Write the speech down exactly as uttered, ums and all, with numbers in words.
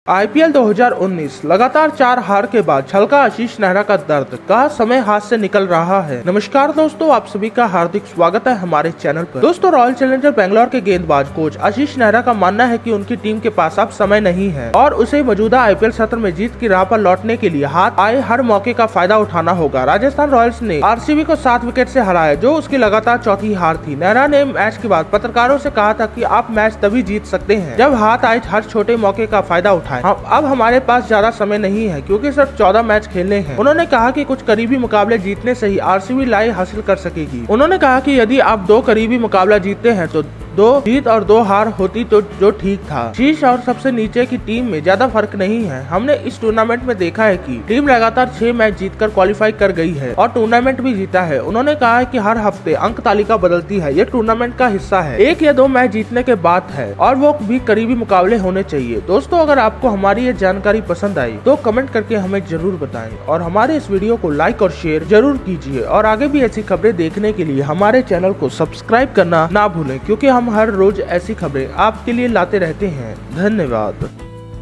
IPL दो हज़ार उन्नीस लगातार चार हार के बाद छलका आशीष नेहरा का दर्द का समय हाथ से निकल रहा है। नमस्कार दोस्तों, आप सभी का हार्दिक स्वागत है हमारे चैनल पर। दोस्तों, रॉयल चैलेंजर बेंगलोर के गेंदबाज कोच आशीष नेहरा का मानना है कि उनकी टीम के पास अब समय नहीं है और उसे मौजूदा आईपीएल सत्र में जीत की राह पर लौटने के लिए हाथ आए हर मौके का फायदा उठाना होगा। राजस्थान रॉयल्स ने आरसीबी को सात विकेट से हराया, जो उसकी लगातार चौथी हार थी। नेहरा ने मैच के बाद पत्रकारों से कहा था कि आप मैच तभी जीत सकते हैं जब हाथ आए हर छोटे मौके का फायदा उठाएं। हम अब हमारे पास ज्यादा समय नहीं है क्योंकि सिर्फ चौदह मैच खेलने हैं। उन्होंने कहा कि कुछ करीबी मुकाबले जीतने से ही आरसीबी लाई हासिल कर सकेगी। उन्होंने कहा कि यदि आप दो करीबी मुकाबला जीतते हैं तो दो जीत और दो हार होती तो जो ठीक था। शीर्ष और सबसे नीचे की टीम में ज्यादा फर्क नहीं है। हमने इस टूर्नामेंट में देखा है कि टीम लगातार छह मैच जीतकर क्वालिफाई कर गई है और टूर्नामेंट भी जीता है। उन्होंने कहा है कि हर हफ्ते अंक तालिका बदलती है, ये टूर्नामेंट का हिस्सा है। एक या दो मैच जीतने के बाद है और वो भी करीबी मुकाबले होने चाहिए। दोस्तों, अगर आपको हमारी ये जानकारी पसंद आई तो कमेंट करके हमें जरूर बताएं और हमारे इस वीडियो को लाइक और शेयर जरूर कीजिए और आगे भी ऐसी खबरें देखने के लिए हमारे चैनल को सब्सक्राइब करना ना भूलें, क्योंकि हम हर रोज ऐसी खबरें आपके लिए लाते रहते हैं। धन्यवाद।